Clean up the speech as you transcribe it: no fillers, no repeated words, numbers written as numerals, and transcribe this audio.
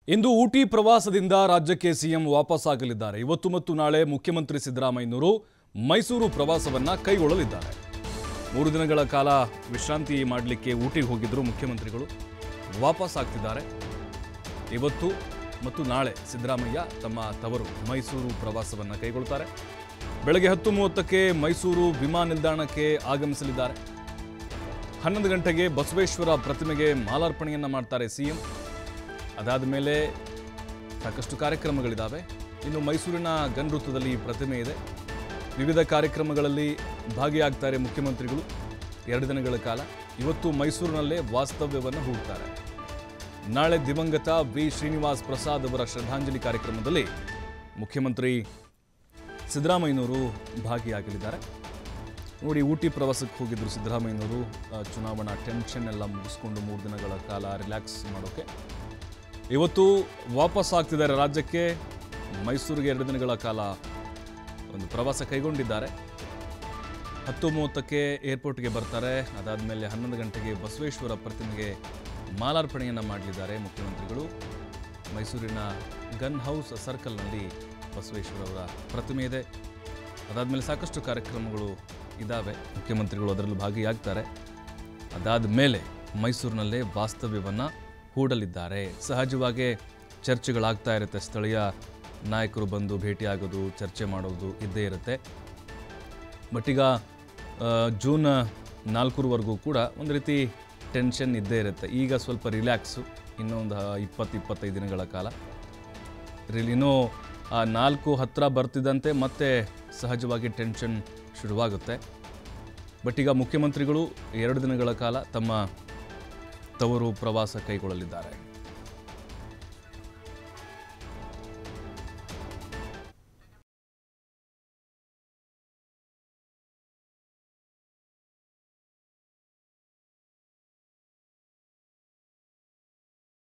ಇಂದು ಊಟಿ ಪ್ರವಾಸದಿಂದ ರಾಜ್ಯಕ್ಕೆ ಸಿಎಂ ವಾಪಸ್ ಆಗಲಿದ್ದಾರೆ. ಇವತ್ತು ಮತ್ತು ನಾಳೆ ಮುಖ್ಯಮಂತ್ರಿ ಸಿದ್ದರಾಮಯ್ಯನವರು ಮೈಸೂರು ಪ್ರವಾಸವನ್ನ ಕೈಗೊಳ್ಳಲಿದ್ದಾರೆ. 3 ದಿನಗಳ ಕಾಲ ವಿಶ್ರಾಂತಿ ಮಾಡಲಿಕ್ಕೆ ಊಟಿಗೆ ಹೋಗಿದ್ರು ಮುಖ್ಯಮಂತ್ರಿಗಳು. ವಾಪಸ್ ಆಗ್ತಿದ್ದಾರೆ. ಇವತ್ತು ಮತ್ತು ನಾಳೆ ಸಿದ್ದರಾಮಯ್ಯ ತಮ್ಮ ತವರು ಮೈಸೂರು ಪ್ರವಾಸವನ್ನ ಕೈಗೊಳ್ಳುತ್ತಾರೆ. ಬೆಳಗ್ಗೆ 10:30ಕ್ಕೆ ಮೈಸೂರು ವಿಮಾನ ನಿಲ್ದಾಣಕ್ಕೆ ಆಗಮಿಸಲಿದ್ದಾರೆ. 11 ಗಂಟೆಗೆ ಬಸವೇಶ್ವರ ಪ್ರತಿಮೆಗೆ ಮಾಲಾರ್ಪಣೆಯನ್ನ ಮಾಡ್ತಾರೆ ಸಿಎಂ. ಅದಾದ ಮೇಲೆ ಸಾಕಷ್ಟು ಕಾರ್ಯಕ್ರಮಗಳಿದ್ದಾವೆ. ಇನ್ನು ಮೈಸೂರಿನ ಗನ್ ವೃತ್ತದಲ್ಲಿ ಪ್ರತಿಮೆ ಇದೆ. ವಿವಿಧ ಕಾರ್ಯಕ್ರಮಗಳಲ್ಲಿ ಭಾಗಿಯಾಗ್ತಾರೆ ಮುಖ್ಯಮಂತ್ರಿಗಳು 2 ದಿನಗಳ ಕಾಲ. ಇವತ್ತು ಮೈಸೂರಿನಲ್ಲೇ ವಾಸ್ತವ್ಯವನ್ನು ಹೂಡ್ತಾರೆ. ನಾಳೆ ದಿವಂಗತ ವಿ ಶ್ರೀನಿವಾಸ್ ಪ್ರಸಾದ್ ಅವರ ಶ್ರದ್ಧಾಂಜಲಿ ಕಾರ್ಯಕ್ರಮದಲ್ಲಿ ಮುಖ್ಯಮಂತ್ರಿ ಸಿದ್ದರಾಮಯ್ಯನವರು ಭಾಗಿಯಾಗಲಿದ್ದಾರೆ. ನೋಡಿ, ಊಟಿ ಪ್ರವಾಸಕ್ಕೆ ಹೋಗಿದ್ರು ಸಿದ್ದರಾಮಯ್ಯನವರು. ಚುನಾವಣಾ ಟೆನ್ಷನ್ ಎಲ್ಲ ಮುಗಿಸ್ಕೊಂಡು 3 ದಿನಗಳ ಕಾಲ ರಿಲ್ಯಾಕ್ಸ್ ಮಾಡೋಕ್ಕೆ ಇವತ್ತು ವಾಪಸ್ ಆಗ್ತಿದ್ದಾರೆ ರಾಜ್ಯಕ್ಕೆ. ಮೈಸೂರಿಗೆ 2 ದಿನಗಳ ಕಾಲ ಒಂದು ಪ್ರವಾಸ ಕೈಗೊಂಡಿದ್ದಾರೆ. 10:30ಕ್ಕೆ ಏರ್ಪೋರ್ಟ್ಗೆ ಬರ್ತಾರೆ. ಅದಾದಮೇಲೆ 11 ಗಂಟೆಗೆ ಬಸವೇಶ್ವರ ಪ್ರತಿಮೆಗೆ ಮಾಲಾರ್ಪಣೆಯನ್ನು ಮಾಡಲಿದ್ದಾರೆ ಮುಖ್ಯಮಂತ್ರಿಗಳು. ಮೈಸೂರಿನ ಗನ್ ಹೌಸ್ ಸರ್ಕಲ್ನಲ್ಲಿ ಬಸವೇಶ್ವರ ಅವರ ಪ್ರತಿಮೆ ಇದೆ. ಅದಾದಮೇಲೆ ಸಾಕಷ್ಟು ಕಾರ್ಯಕ್ರಮಗಳು ಇದ್ದಾವೆ. ಮುಖ್ಯಮಂತ್ರಿಗಳು ಅದರಲ್ಲಿ ಭಾಗಿಯಾಗ್ತಾರೆ. ಅದಾದ ಮೇಲೆ ಮೈಸೂರಿನಲ್ಲೇ ವಾಸ್ತವ್ಯವನ್ನು ಹೂಡಲಿದ್ದಾರೆ. ಸಹಜವಾಗಿ ಚರ್ಚೆಗಳಾಗ್ತಾ ಇರುತ್ತೆ. ಸ್ಥಳೀಯ ನಾಯಕರು ಬಂದು ಭೇಟಿಯಾಗೋದು, ಚರ್ಚೆ ಮಾಡೋದು ಇದ್ದೇ ಇರುತ್ತೆ. ಬಟ್ ಈಗ ಜೂನ್ 4ರವರೆಗೂ ಕೂಡ ಒಂದು ರೀತಿ ಟೆನ್ಷನ್ ಇದ್ದೇ ಇರುತ್ತೆ. ಈಗ ಸ್ವಲ್ಪ ರಿಲ್ಯಾಕ್ಸು. ಇನ್ನೊಂದು 20-25 ದಿನಗಳ ಕಾಲ ಇನ್ನೂ 4 ಹತ್ತಿರ ಬರ್ತಿದ್ದಂತೆ ಮತ್ತೆ ಸಹಜವಾಗಿ ಟೆನ್ಷನ್ ಶುರುವಾಗುತ್ತೆ. ಬಟ್ ಈಗ ಮುಖ್ಯಮಂತ್ರಿಗಳು 2 ದಿನಗಳ ಕಾಲ ತಮ್ಮ ತವರು ಪ್ರವಾಸ ಕೈಗೊಳ್ಳಲಿದ್ದಾರೆ.